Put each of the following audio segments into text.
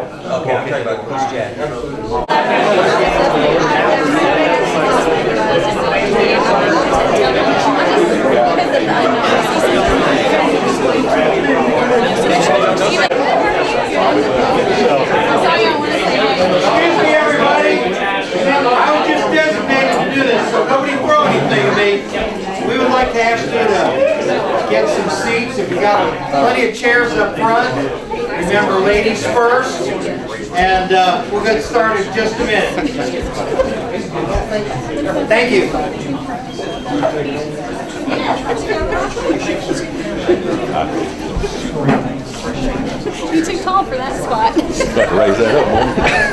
Okay, I'm talking about Coach Jack. Excuse me, everybody. I was just designated to do this, so nobody throw anything at me. We would like to ask you to get some seats. If you got plenty of chairs up front, remember ladies first. And we'll get started in just a minute. Thank you. You're too tall for that spot. Got to raise that up, man.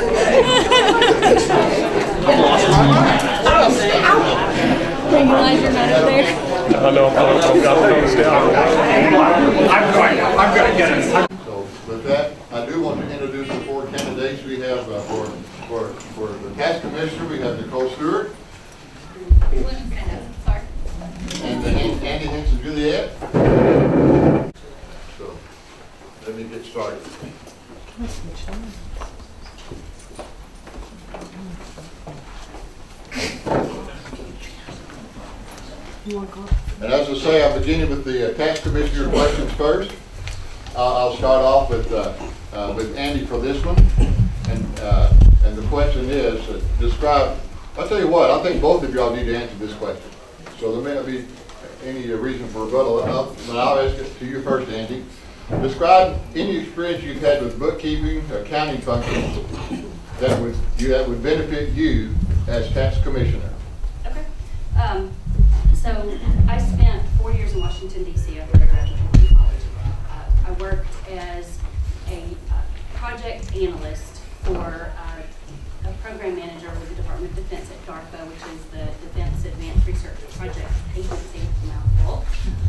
Realize you're not up there. I know, I've got things down. I'm going to get it. So with that, I do want to introduce the four candidates we have for the tax commissioner. We have Nicole Stewart. Sorry. And Andi Henson Juliette. So let me get started. And as I say, I'm beginning with the tax commissioner questions first. I'll start off with Andi for this one, and the question is describe. I'll tell you what. I think both of y'all need to answer this question. So there may not be any reason for rebuttal. But I'll ask it to you first, Andi. Describe any experience you've had with bookkeeping, accounting functions that would benefit you as tax commissioner. Okay. So I spent 4 years in Washington, D.C. after I graduated from college. I worked as a project analyst for a program manager with the Department of Defense at DARPA, which is the Defense Advanced Research Project Agency, mouthful.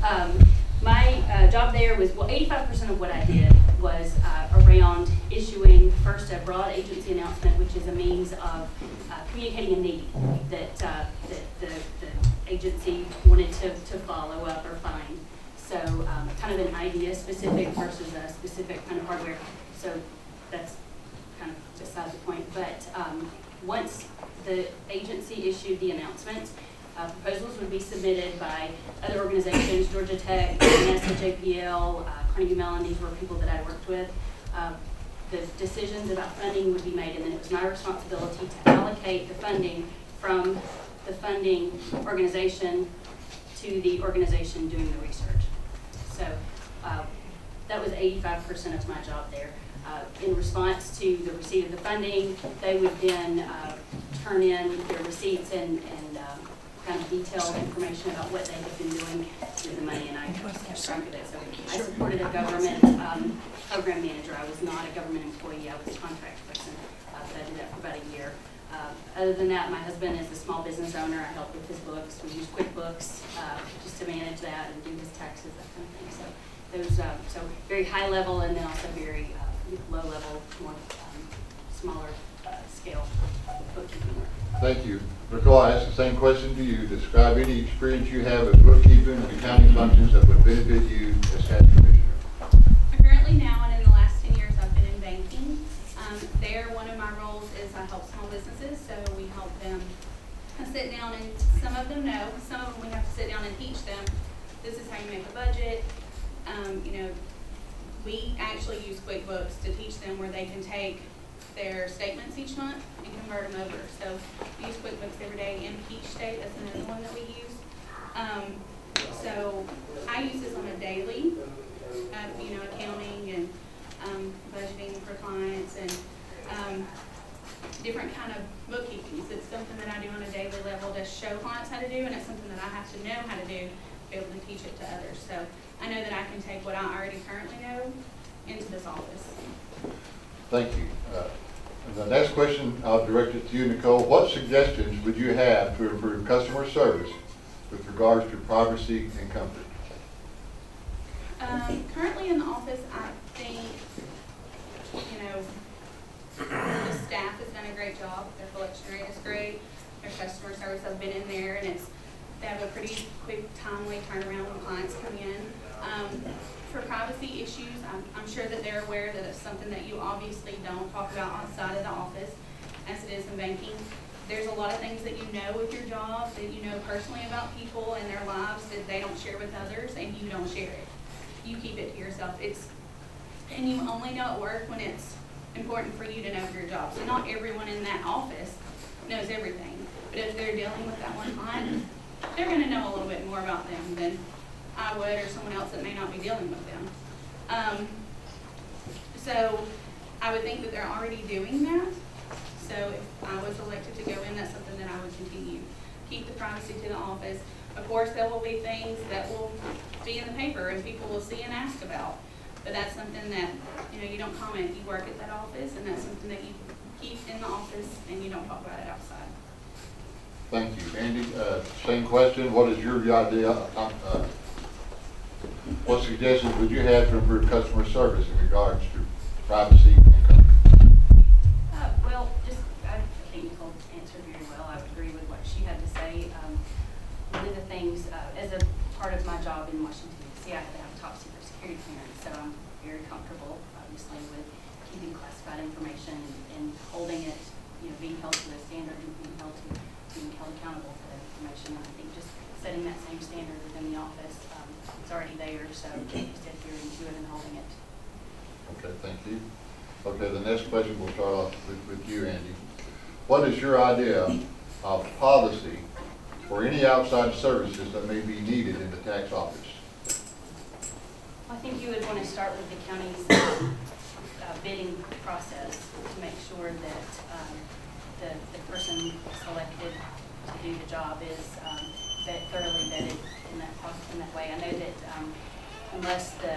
My job there was, well, 85% of what I did was around issuing first a broad agency announcement, which is a means of communicating a need that the agency wanted to follow up or find. So kind of an idea specific versus a specific kind of hardware. So that's kind of beside the point. But once the agency issued the announcement, proposals would be submitted by other organizations, Georgia Tech, NASA, JPL, Carnegie Mellon. These were people that I worked with. The decisions about funding would be made, and then it was my responsibility to allocate the funding from the funding organization to the organization doing the research. So that was 85% of my job there. In response to the receipt of the funding, they would then turn in their receipts and kind of detailed information about what they had been doing with the money, and I kept track of it. So I supported a government program manager. I was not a government employee. I was a contract person, but I did that for about a year. Other than that, my husband is a small business owner. I help with his books. We use QuickBooks just to manage that and do his taxes, that kind of thing. So those, so very high level, and then also very low level, more smaller scale bookkeeping work. Thank you. Nicole, I ask the same question to you. Describe any experience you have with bookkeeping and accounting functions that would benefit you as tax commissioner. Currently now, and in the last 10 years, I've been in banking. There, one of my roles is I help small businesses, so we help them sit down, and some of them know, some of them we have to sit down and teach them, this is how you make a budget. You know, we actually use QuickBooks to teach them where they can take their statements each month and convert them over. So we use QuickBooks every day. In Peach State, that's another one that we use. So I use this on a daily, you know, accounting and budgeting for clients and different kind of bookkeeping. So it's something that I do on a daily level to show clients how to do, and it's something that I have to know how to do to be able to teach it to others. So I know that I can take what I already currently know into this office. Thank you. The next question, I'll direct it to you, Nicole. What suggestions would you have to improve customer service with regards to privacy and comfort? Currently in the office, I think, you know, the staff has done a great job. Their collection rate is great. Their customer service, I've been in there, and they have a pretty quick, timely turnaround when clients come in. for privacy issues, I'm sure that they're aware that it's something that you obviously don't talk about outside of the office, as it is in banking. There's a lot of things that you know with your job, that you know personally about people and their lives that they don't share with others, and you don't share it. You keep it to yourself. And you only know at work when it's important for you to know your job. So not everyone in that office knows everything. But if they're dealing with that one client, they're going to know a little bit more about them than I would, or someone else that may not be dealing with them. So I would think that they're already doing that. So if I was elected to go in, that's something that I would continue. Keep the privacy to the office. Of course, there will be things that will be in the paper and people will see and ask about. But that's something that, you don't comment. You work at that office, and that's something that you keep in the office, and you don't talk about it outside. Thank you. Andy, same question. What is your idea? What suggestions would you have to improve customer service in regards to privacy and comfort? Well, I think Nicole answered very well. I would agree with what she had to say. One of the things, as a part of my job in Washington, D.C., I had to have top secret security clearance, so I'm very comfortable, obviously, with keeping classified information and holding it, being held to a standard and being held accountable for that information. And I think just setting that same standard within the office, it's already there, so just adhering to it and holding it. Okay, thank you. Okay, the next question we'll start off with you, Andy. What is your idea of policy for any outside services that may be needed in the tax office? Well, I think you would want to start with the county's bidding process to make sure that the person selected to do the job is thoroughly vetted in that way. I know that unless the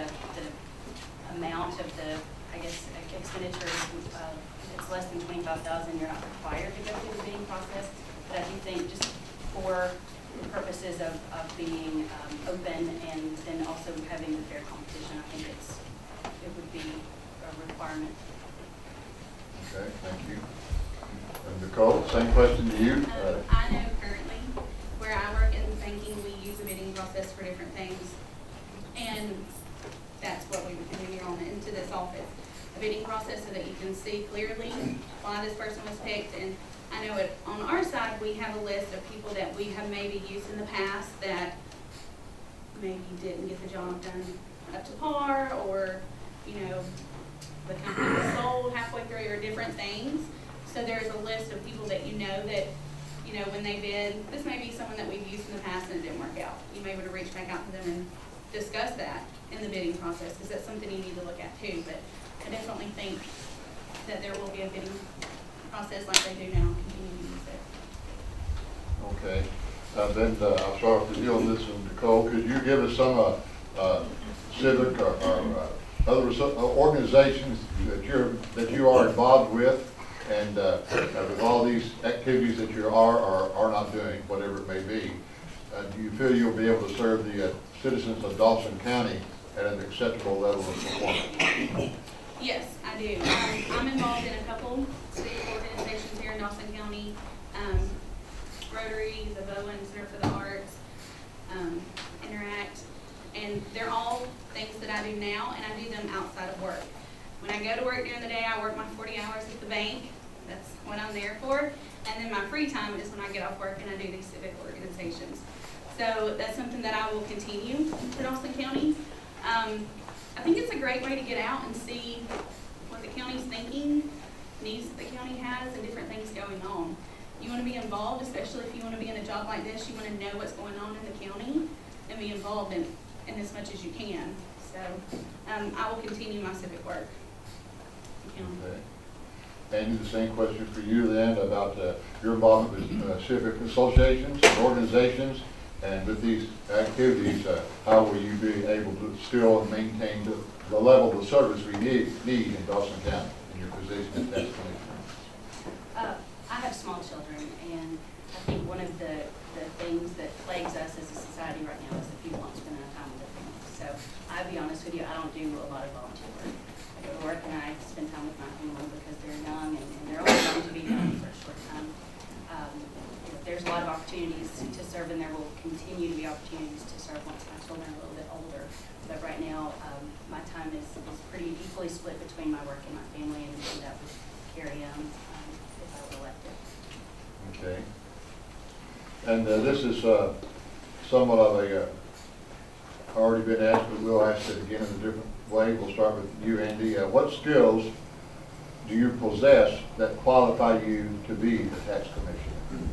amount of the, expenditure it's less than $25,000, you're not required to go through the bidding process. But I do think just for the purposes of being open and then also having the fair competition, I think it would be a requirement. Okay, thank you. And Nicole, same question to you. I know currently where I work in banking, we use a bidding process for different things, and that's what we would continue on into this office. A bidding process so that you can see clearly why this person was picked. And I know on our side, we have a list of people that we have maybe used in the past that maybe didn't get the job done up to par, or, the company was sold halfway through, or different things. So there's a list of people that that, when they bid, this may be someone that we've used in the past and it didn't work out. You may want to reach back out to them and discuss that in the bidding process, because that's something you need to look at too. But I definitely think that there will be a bidding process like they do now, continue to use it. Okay. Then I'll start with you on this one, Nicole. Could you give us some civic or other organizations that you are involved with, and with all these activities that you are or are not doing, whatever it may be, do you feel you'll be able to serve the citizens of Dawson County at an acceptable level of performance? Yes, I do. I'm involved in a couple civic organizations here in Dawson County, Rotary, the Bowen Center for the Arts, Interact, and they're all things that I do now, and I do them outside of work. When I go to work during the day, I work my 40 hours at the bank. That's what I'm there for. And then my free time is when I get off work and I do these civic organizations. So that's something that I will continue for Dawson County. I think it's a great way to get out and see what the county's thinking, needs that the county has, and different things going on. You want to be involved, especially if you want to be in a job like this. You want to know what's going on in the county and be involved in as much as you can. So I will continue my civic work. Okay. Andy, the same question for you then about your involvement with civic associations and organizations, and with these activities, how will you be able to still maintain the level of service we need in Dawson County in your position as tax commissioner? I have small children, and I think one of the things that plagues us as a society right now is that people don't spend enough time with their families. So I'll be honest with you, I don't do a lot of volunteer work. I go to work and I spend time with my family because they're young, and they're only going to be young for a short time. There's a lot of opportunities to serve, and there will continue to be opportunities to serve once my children are a little bit older. But right now, my time is pretty equally split between my work and my family, and that would carry on if I were elected. Okay. And this is somewhat of a, already been asked, but we'll ask it again in a different way. We'll start with you, Andy. What skills do you possess that qualify you to be the tax commissioner?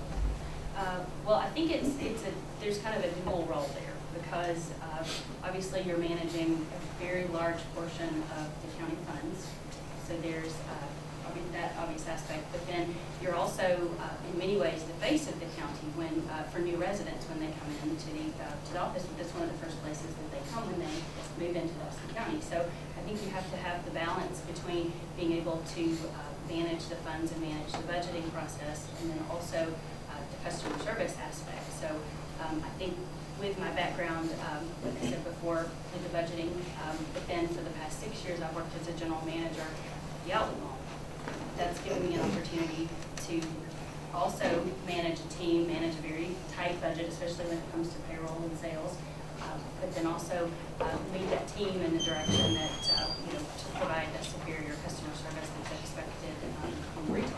Well, I think there's kind of a dual role there, because obviously you're managing a very large portion of the county funds. So there's that obvious aspect, but then you're also in many ways the face of the county when for new residents when they come into the office. That's one of the first places that they come when they move into Dawson County. So I think you have to have the balance between being able to manage the funds and manage the budgeting process, and then also the customer service aspect. So I think with my background, like I said before, with the budgeting, but then for the past 6 years I've worked as a general manager at the outlet mall. That's given me an opportunity to also manage a team, manage a very tight budget, especially when it comes to payroll and sales, but then also lead that team in the direction that, to provide that superior customer service that's expected on retail.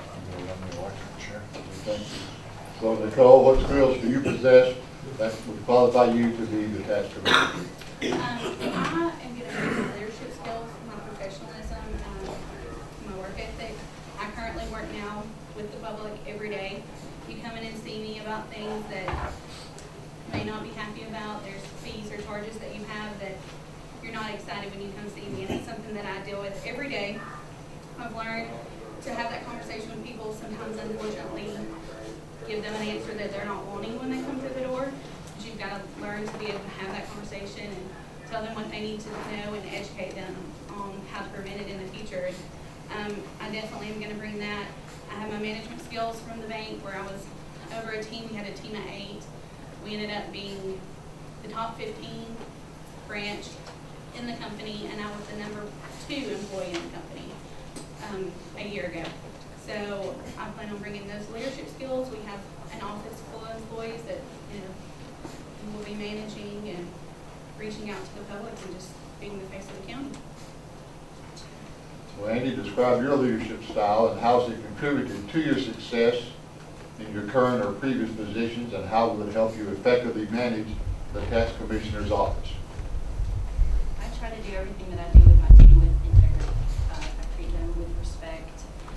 Thank you. So Nicole, what skills do you possess that would qualify you to be the tax commissioner? I am going to bring my leadership skills, my professionalism, my work ethic. I currently work now with the public every day. You come in and see me about things that you may not be happy about. There's fees or charges that you have that you're not excited when you come see me, and it's something that I deal with every day. I've learned to have that conversation with people, sometimes unfortunately give them an answer that they're not wanting when they come through the door. But you've got to learn to be able to have that conversation and tell them what they need to know and educate them on how to prevent it in the future. I definitely am going to bring that. I have my management skills from the bank where I was over a team. We had a team of 8. We ended up being the top 15 branch in the company, and I was the number 2 employee in the company a year ago. So I plan on bringing those leadership skills. We have an office full of employees that will be managing and reaching out to the public and just being the face of the county. Well, Andy, describe your leadership style and how has it contributed to your success in your current or previous positions, and how will it help you effectively manage the tax commissioner's office? I try to do everything that I do with my team with integrity. I treat them with respect.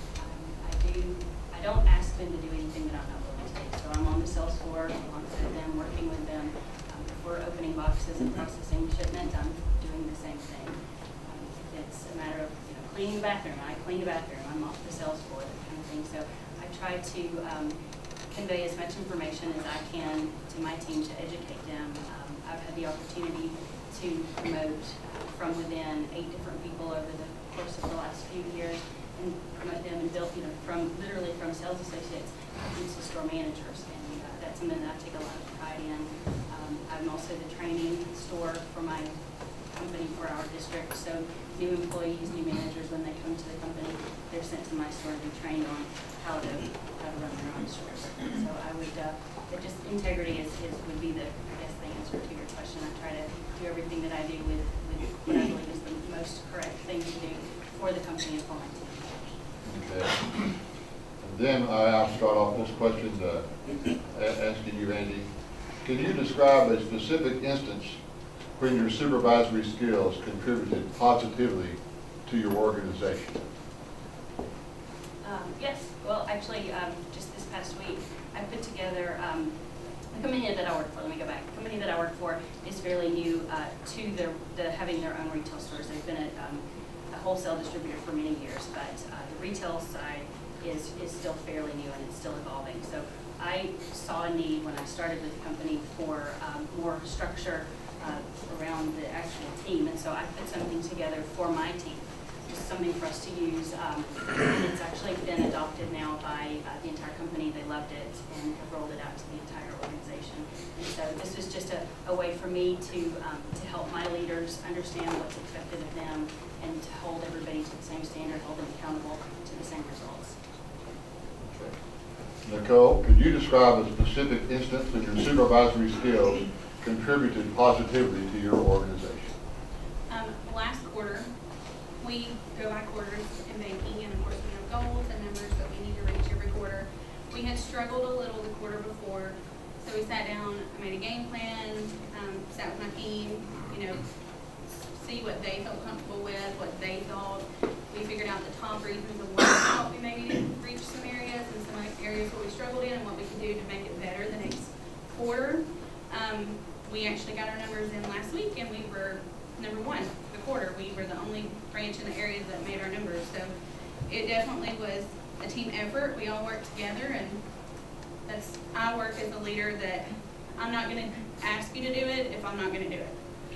I don't ask them to do anything that I'm not willing to do. So I'm on the sales floor alongside them, working with them. If we're opening boxes and processing shipments, I'm doing the same thing. It's a matter of cleaning the bathroom. I clean the bathroom. I'm off the sales floor, that kind of thing. So I try to convey as much information as I can to my team to educate them. I've had the opportunity to promote from within 8 different people over the course of the last few years, and promote them and build, literally from sales associates to store managers, and that's something that I take a lot of pride in. I'm also the training store for my company for our district, so new employees, new managers, when they come to the company, they're sent to my store to be trained on how to run their own stores. So I would, just integrity would be the answer to your question. I try to do everything that I do with what I believe is the most correct thing to do for the company and for my team. Okay. And then I'll start off this question asking you, Andy, can you describe a specific instance when your supervisory skills contributed positively to your organization? Yes. Well, actually, just this past week, I put together the company that I work for. Let me go back. The company that I work for is fairly new to the having their own retail stores. They've been a wholesale distributor for many years, but the retail side is still fairly new and it's still evolving. So I saw a need when I started with the company for more structure around the actual team, and so I put something together for my team, just something for us to use, and it's actually been adopted now by the entire company. They loved it and have rolled it out to the entire organization. And so this is just a way for me to help my leaders understand what's expected of them and to hold everybody to the same standard, hold them accountable to the same results. Okay. Nicole, could you describe a specific instance when your supervisory skills contributed positively to your organization? Last quarter, we go by quarters in banking, and of course we have goals and numbers that we need to reach every quarter. We had struggled a little the quarter before, so we sat down, I made a game plan, sat with my team, see what they felt comfortable with, what they thought. We figured out the top reasons of what we thought we maybe didn't reach some areas and some areas where we struggled in and what we could do to make it better the next quarter. We actually got our numbers in last week and we were number one the quarter. We were the only branch in the area that made our numbers. So it definitely was a team effort. We all worked together, and I work as a leader that I'm not going to ask you to do it if I'm not going to do it.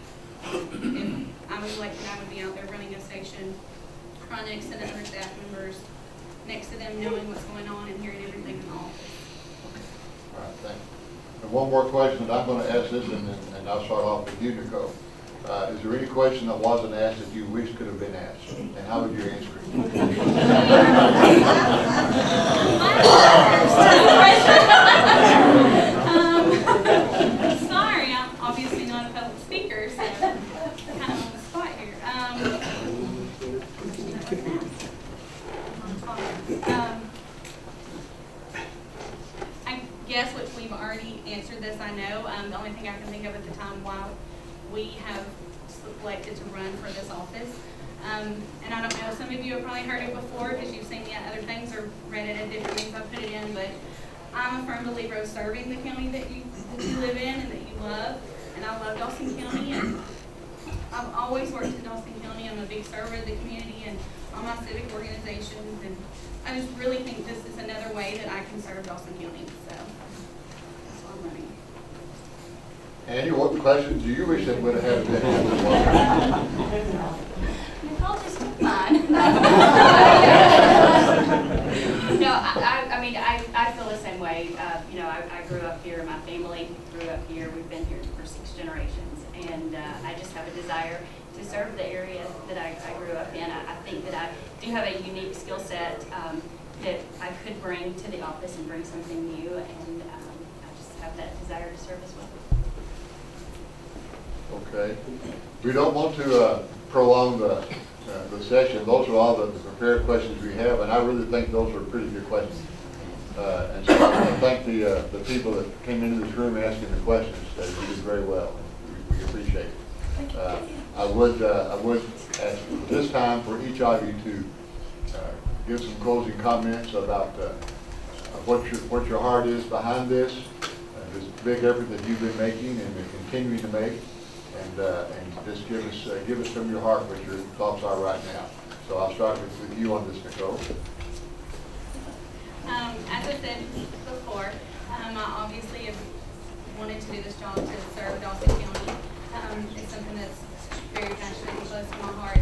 If I was elected, I would be out there running a station, right next to the other staff members, next to them, knowing what's going on and hearing everything in the office. All right, thank you. And one more question that I'm going to ask this, and I'll start off with you, Nicole. Is there any question that wasn't asked that you wish could have been asked? And how would you answer it? Sorry, I'm obviously not a public speaker, so I'm kind of on the spot here. I guess which we've already answered this, I know. The only thing I can think of at the time why we have selected to run for this office. And I don't know, some of you have probably heard it before because you've seen me at other things or read it at different things I've put it in, but I'm a firm believer of serving the county that you live in and that you love. And I love Dawson County, and I've always worked in Dawson County. I'm a big server of the community and all my civic organizations, and I just really think this is another way that I can serve Dawson County. So that's why I'm running. Andy, what questions do you wish that would have had been asked? Nicole just took mine. No, I mean, I feel the same way. I grew up here. My family grew up here. We've been here for 6 generations, and I just have a desire to serve the area that I grew up in. I think that I do have a unique skill set that I could bring to the office and bring something new, and I just have that desire to serve as well. Okay. We don't want to prolong the session. Those are all the prepared questions we have, and I really think those are pretty good questions. And so I want to thank the people that came into this room asking the questions. They did very well. We appreciate it. I would ask this time for each of you to give some closing comments about what your heart is behind this big effort that you've been making and are continuing to make. And just give us from your heart what your thoughts are right now. So I'll start with you on this, Nicole. As I said before, I obviously have wanted to do this job to serve Dawson County. It's something that's very passionate and close to my heart.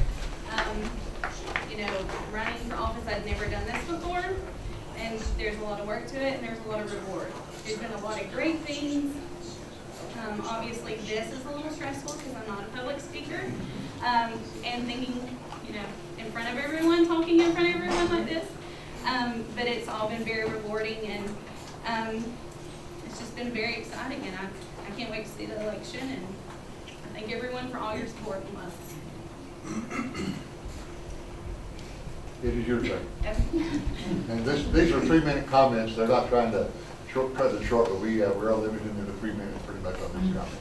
Running for office, I'd never done this before, and there's a lot of work to it, and there's a lot of reward. There's been a lot of great things. Obviously, this is a little stressful because I'm not a public speaker, and thinking, in front of everyone, talking in front of everyone like this. But it's all been very rewarding, and it's just been very exciting, and I can't wait to see the election, and I thank everyone for all your support and love. It is your turn. And these are 3-minute comments. They're not trying to cut it short, but we're all limited to 3 minutes pretty much on these comments.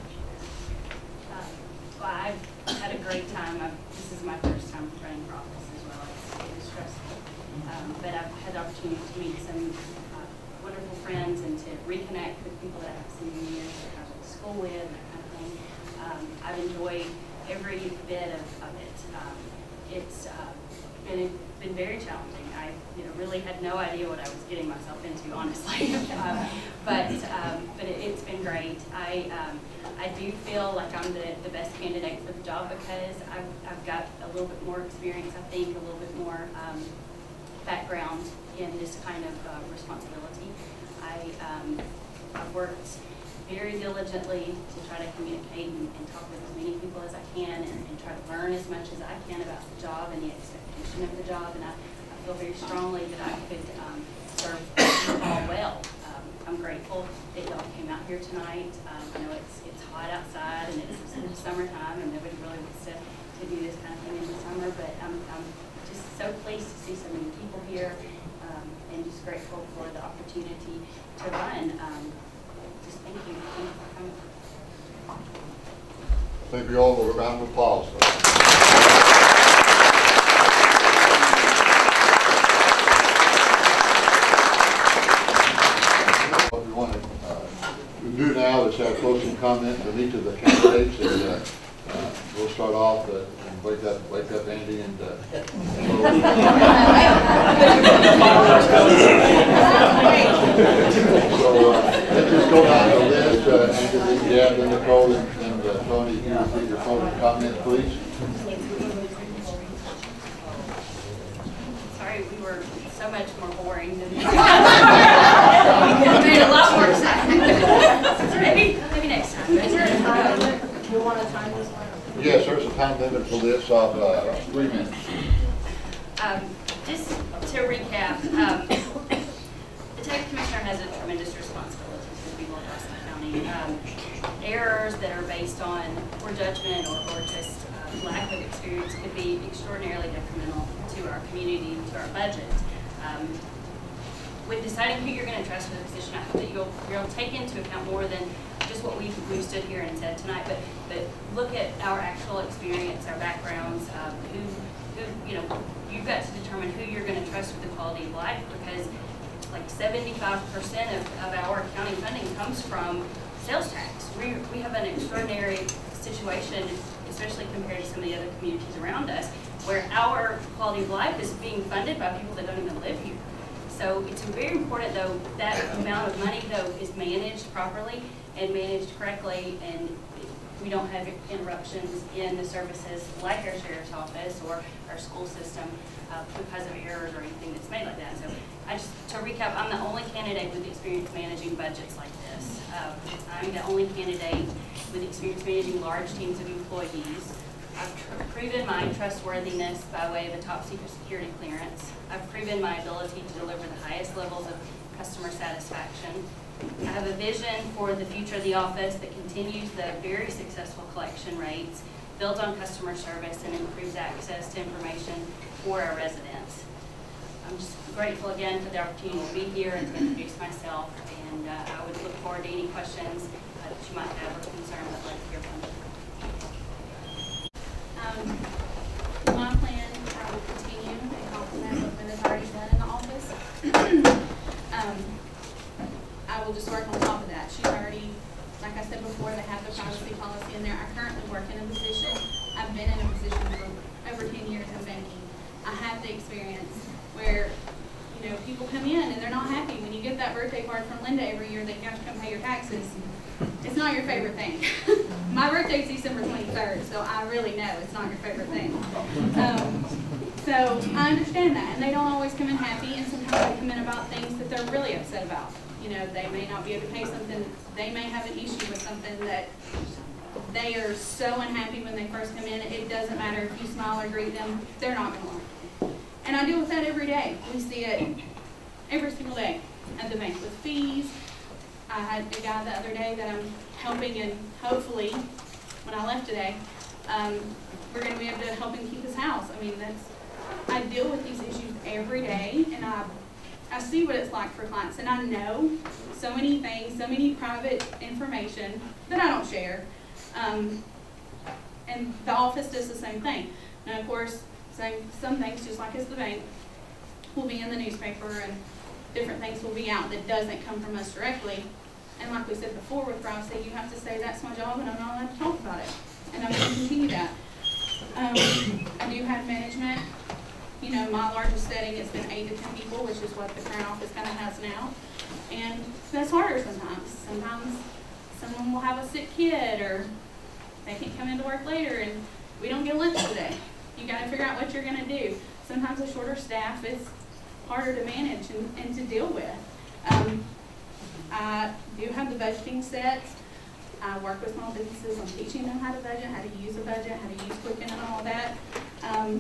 Well, I've had a great time. This is my first time running for office as well. It is stressful. But I've had the opportunity to meet some wonderful friends and to reconnect with people that I've seen in years that I went to school with and that kind of thing. I've enjoyed every bit of it. It's been very challenging. I really had no idea what I was getting myself into, honestly. But it's been great. I do feel like I'm the best candidate for the job because I've got a little bit more experience, I think, a little bit more background in this kind of responsibility. I've worked very diligently to try to communicate and talk with as many people as I can and try to learn as much as I can about the job and the expectation of the job. And I feel very strongly that I could serve all well. I'm grateful that y'all came out here tonight. I know it's hot outside and it's summertime and nobody really wants to do this kind of thing in the summer, but I'm just so pleased to see so many people here and just grateful for the opportunity to run. Just thank you for coming. Thank you all for a round of applause. What we want to do now is have closing comments from each of the candidates, and we'll start off and wake up Andy and so let's just go down the list. Andy, Deb, and Nicole, and Tony, if you would leave your closing comments, please. Sorry, we were so much more boring than we made a lot more exciting. maybe next time. Is there a time limit? You want to time this one? Yes, there's a time limit for this of 3 minutes. Just to recap, the tax commissioner has a tremendous responsibility to the people of Dawson County. Errors that are based on poor judgment or just lack of experience could be extraordinarily detrimental to our community, to our budget. With deciding who you're going to trust for the position, I hope that you'll take into account more than just what we've stood here and said tonight, but look at our actual experience, our backgrounds, who you've got to determine who you're going to trust with the quality of life, because like 75% of our county funding comes from sales tax. We have an extraordinary situation, especially compared to some of the other communities around us, where our quality of life is being funded by people that don't even live here. So it's very important, though, that amount of money, though, is managed properly and managed correctly, and we don't have interruptions in the services like our sheriff's office or our school system because of errors or anything that's made like that. So to recap, I'm the only candidate with experience managing budgets like this. I'm the only candidate with experience managing large teams of employees. I've proven my trustworthiness by way of a top secret security clearance. I've proven my ability to deliver the highest levels of customer satisfaction. I have a vision for the future of the office that continues the very successful collection rates, builds on customer service, and improves access to information for our residents. I'm just grateful again for the opportunity to be here and to introduce myself, and I would look forward to any questions that you might have or concerns I'd like to hear from you. My plan, I will continue and complement what Linda's already done in the office. I will just work on top of that. She's already, like I said before, they have the privacy policy in there. I currently work in a position. I've been in a position for over 10 years in banking. I have the experience where, people come in and they're not happy. When you get that birthday card from Linda every year that you have to come pay your taxes, it's not your favorite thing. My birthday is December 23rd, so I really know it's not your favorite thing. So I understand that, and they don't always come in happy, and sometimes they come in about things that they're really upset about. They may not be able to pay something, they may have an issue with something that they are so unhappy when they first come in. It doesn't matter if you smile or greet them, they're not going to like it. And I deal with that every day. We see it every single day at the bank with fees. I had a guy the other day that I'm helping, and hopefully, when I left today, we're going to be able to help him keep his house. I mean, I deal with these issues every day, and I see what it's like for clients, and I know so many things, so many private information that I don't share. And the office does the same thing. Now, of course, some things, just like as the bank, will be in the newspaper, and different things will be out that doesn't come from us directly. And like we said before with privacy, you have to say, that's my job and I'm not allowed to talk about it. And I'm going to continue that. I do have management. My largest setting has been 8 to 10 people, which is what the current office kind of has now. And that's harder sometimes. Sometimes someone will have a sick kid, or they can come into work later and we don't get lunch today. You got to figure out what you're going to do. Sometimes a shorter staff is harder to manage and to deal with. I do have the budgeting set. I work with small businesses on teaching them how to budget, how to use a budget, how to use Quicken and all that.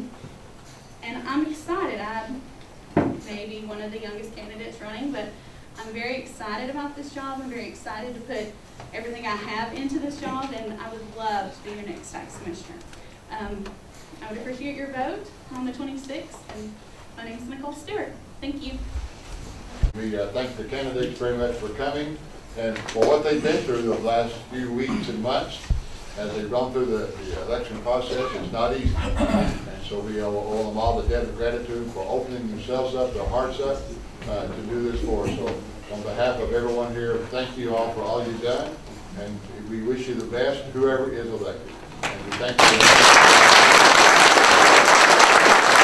And I'm excited. I'm maybe one of the youngest candidates running, but I'm very excited about this job. I'm very excited to put everything I have into this job, and I would love to be your next tax commissioner. I would appreciate your vote on the 26th, and my name is Nicole Stewart. Thank you. We thank the candidates very much for coming and for what they've been through the last few weeks and months as they've gone through the election process. It's not easy. And so we owe them all the debt of gratitude for opening themselves up, their hearts up to do this for us. So on behalf of everyone here, thank you all for all you've done. And we wish you the best, whoever is elected. And we thank you.